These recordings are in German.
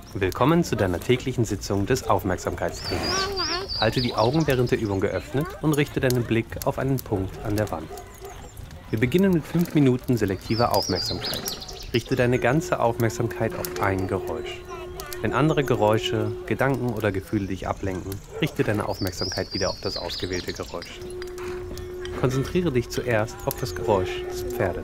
Willkommen zu deiner täglichen Sitzung des Aufmerksamkeitstrainings. Halte die Augen während der Übung geöffnet und richte deinen Blick auf einen Punkt an der Wand. Wir beginnen mit 5 Minuten selektiver Aufmerksamkeit. Richte deine ganze Aufmerksamkeit auf ein Geräusch. Wenn andere Geräusche, Gedanken oder Gefühle dich ablenken, richte deine Aufmerksamkeit wieder auf das ausgewählte Geräusch. Konzentriere dich zuerst auf das Geräusch des Pferdes.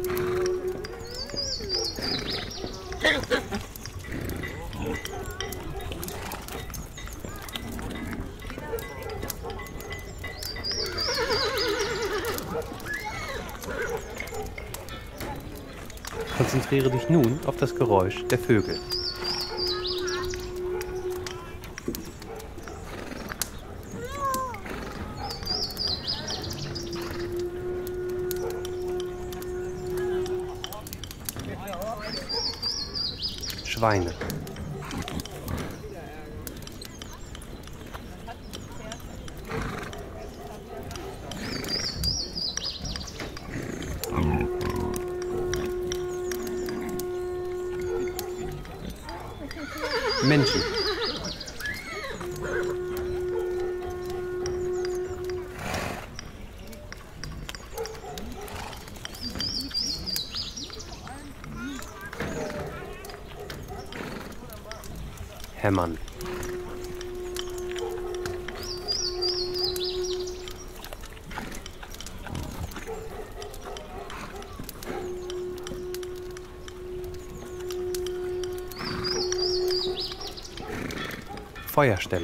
Konzentriere dich nun auf das Geräusch der Vögel. Schweine. Menschen. Hämmern. Feuerstelle.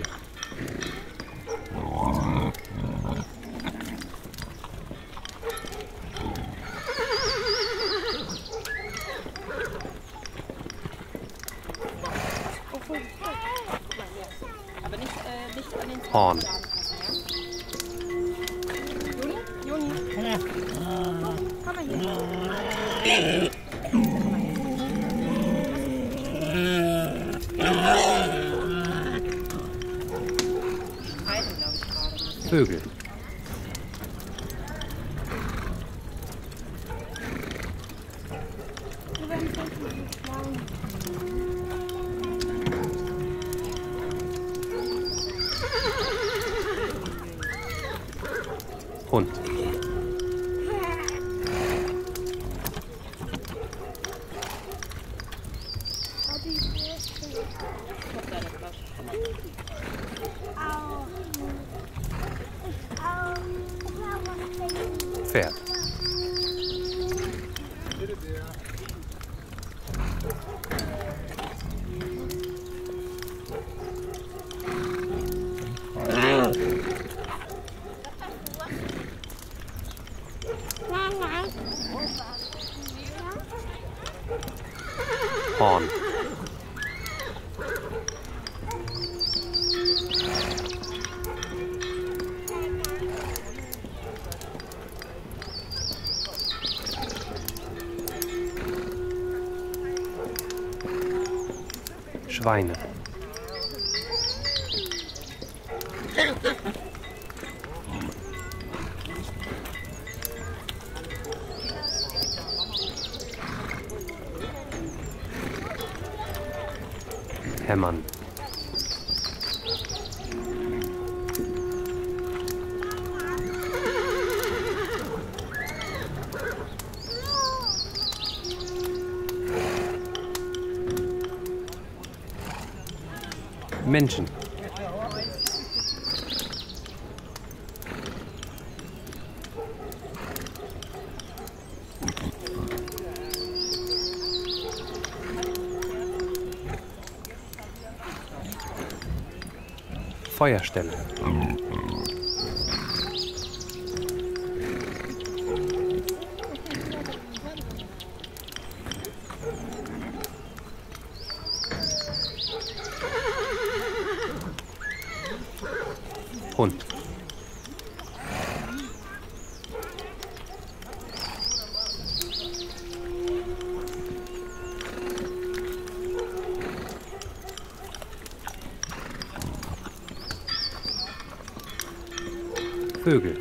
Aber nicht an den Horn. Juni, komm mal hier. Vögel. Hund. Pferd. Horn. Schweine. Hämmern. Menschen. Feuerstelle. Hund. Vögel.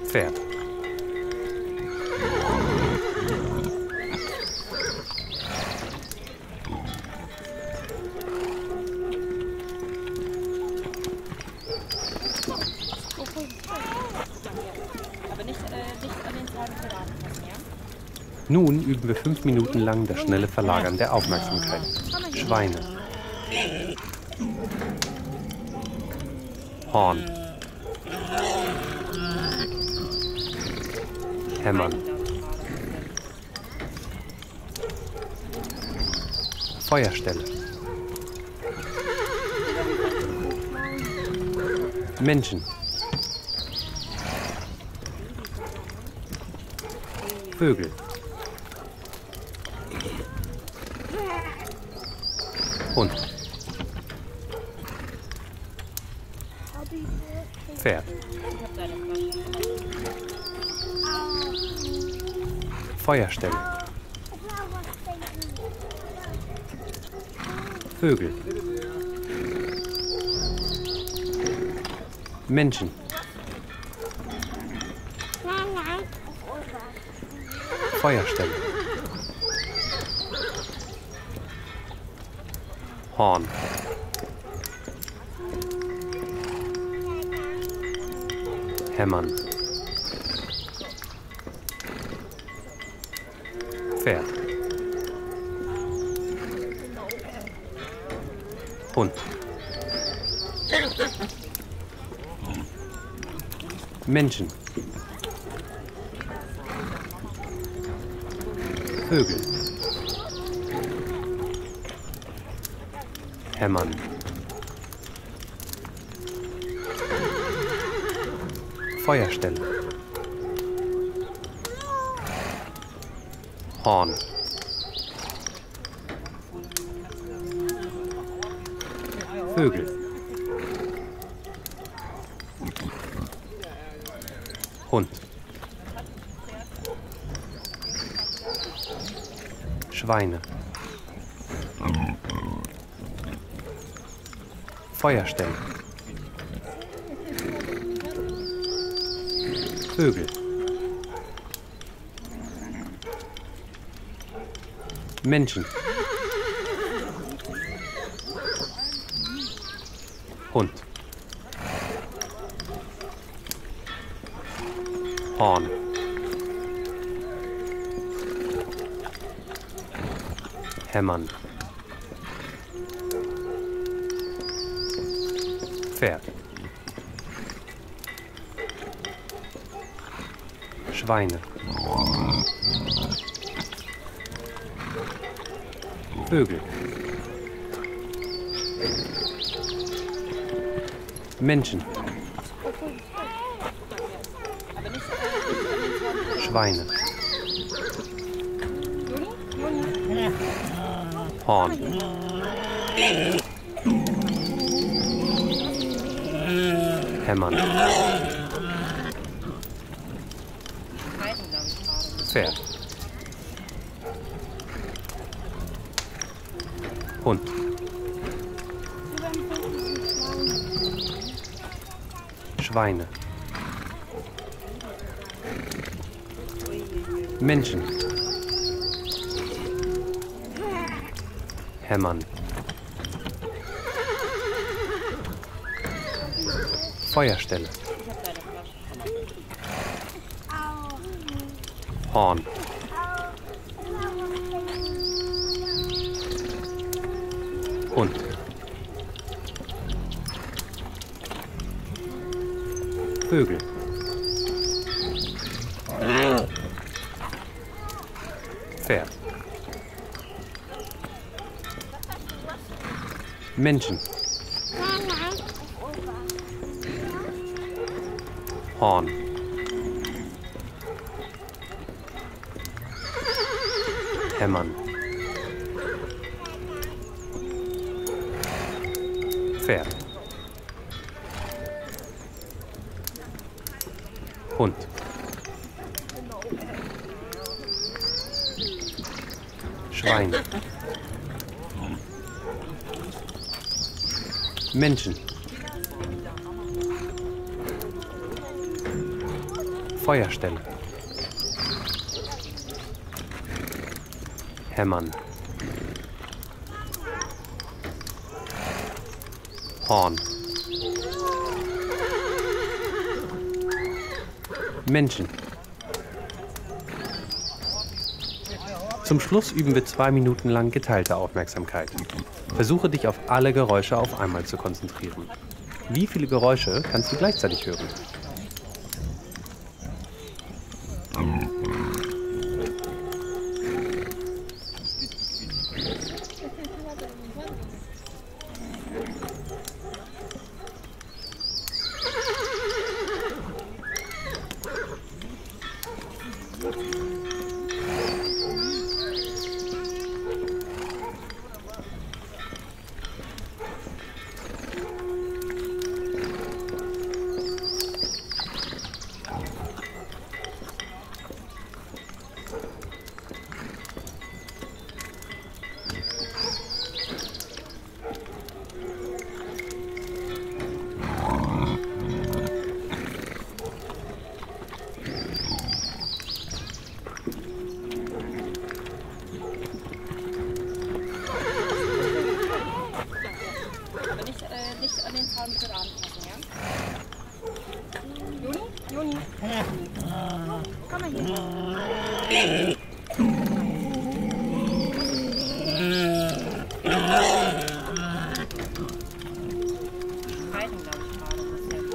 Pferd. Aber nicht an den Zahlen geraten, ja? Nun üben wir 5 Minuten lang das schnelle Verlagern der Aufmerksamkeit. Schweine. Horn. Hämmern. Feuerstelle. Menschen. Vögel. Hund. Pferd. Feuerstelle. Vögel. Menschen. Feuerstelle. Horn. Hämmern. Pferd. Hund. Menschen. Vögel. Hämmern. Feuerstelle. Horn. Vögel. Hund. Schweine. Feuerstelle. Vögel. Menschen. Hund. Horn. Hämmern. Pferd. Schweine. Vögel. Menschen. Schweine. Horn. Hämmern. Pferd. Hund. Schweine. Menschen. Hämmern. Feuerstelle. Horn. Hund. Vögel. Pferd. Menschen. Horn. Hämmern. Pferd. Hund. Schwein. Menschen. Feuerstelle. Hämmern. Horn. Menschen. Zum Schluss üben wir 2 Minuten lang geteilte Aufmerksamkeit. Versuche dich auf alle Geräusche auf einmal zu konzentrieren. Wie viele Geräusche kannst du gleichzeitig hören? Nicht an den Zaun mit anfassen, ja? Juni? Komm mal hier. Streiten, glaube ich, gerade ein bisschen.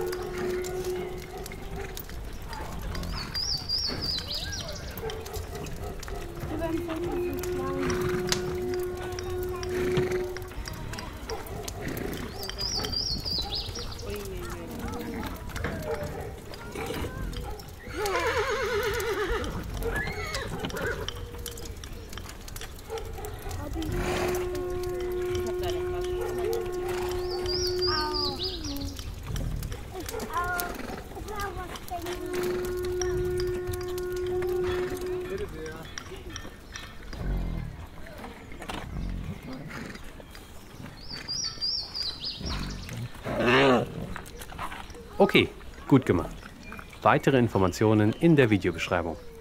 Okay, gut gemacht. Weitere Informationen in der Videobeschreibung.